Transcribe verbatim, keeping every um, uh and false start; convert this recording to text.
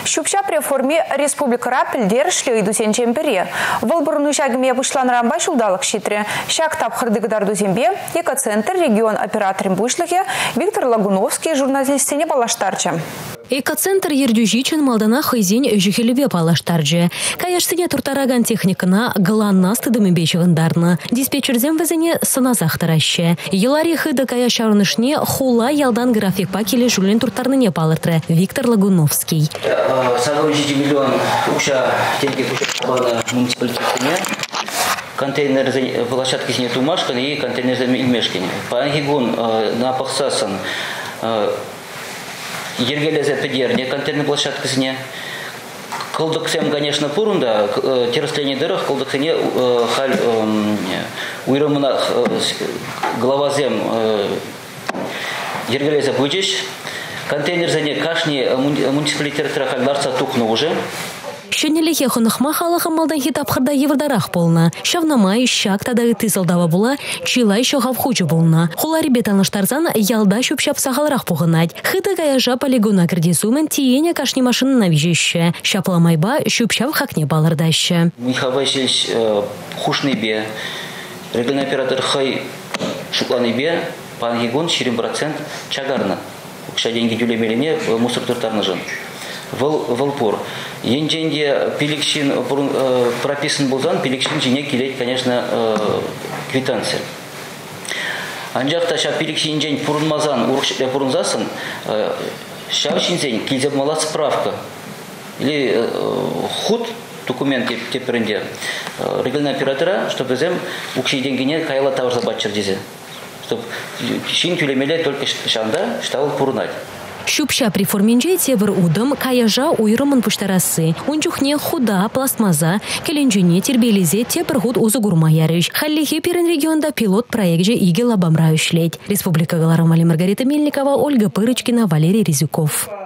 Шупша реформе республикара пилдер шлейдусен чемпере. Волбурну шагме бушлан рамба шулдалык шитре. Шаг тапхырдыгдар дузембе, экоцентр регион операторым бушлыхе Виктор Лагуновский журналистине балаштарча. Экоцентр ердюжичен малдана хайзень жухелебе палаштарджи. Каяштыне туртараган техникана гланна стыдымы бечігіндарны. Диспетчерзем везене сыназах тараще. Елари хыды каяшарнышне хула ялдан график пакеле жулен туртарныне палыртры. Виктор Лагуновский. сорок миллион уша тенге кушабана муниципалитетіне. Контейнер площадки сне тумашкан и контейнер за мельмешкин. Пангигун на пахсасан Ергелезе педерне контейнер площадкасыне. Кылдыксем, конечно, пурунда, терсление дырах, кылдыксене халь уйрымына главазем Ергелезе будешь. Контейнер за не кашни муниципалитетра хальдарца тухну уже. Шөнелехе хонахма халаха малдан хитапхырда евардарах болна. Шавнамай шак тадагы тысылдава була, чилай шохав хучу болна. Хулари бетаныштарзан ялда шупшап сахалрах пугынать. Хыты гаяжа полигона кірдесумен тиене кашни машины навижеще. Шапламайба шупшап хакне балырдаще. Михавай шельш хушный бе. Региональный оператор хай шукланы бе. Пангигон ширим процент чагарна. Кша деньги дюлемелине мусор туртарны жын. Волпур. Енженде пиликшин прописан булзан, пиликшин жене келет, конечно, квитанция. Анжақта ша пиликшин жен пурунмазан, урықшықле пурунзасын, ша шинзен келзеп мала справка. Или худ документ теперінде региональный оператора, чтобы зем укши деньгине кайла тавар забатчыр дезе. Чтобы шин тюлемеле только шанда штавыл пурунать. Шупша при форменже тевр удом каяжа уйрымын пуштарасы. Унчухне худа, пластмаза, келенжуне тербелизе тепр худ узы гурма ярыш. Халлихе перен регионда пилот проект же иге лабамра ушлеть. Республика Галарамали Маргарита Мельникова, Ольга Пырочкина, Валерий Резюков.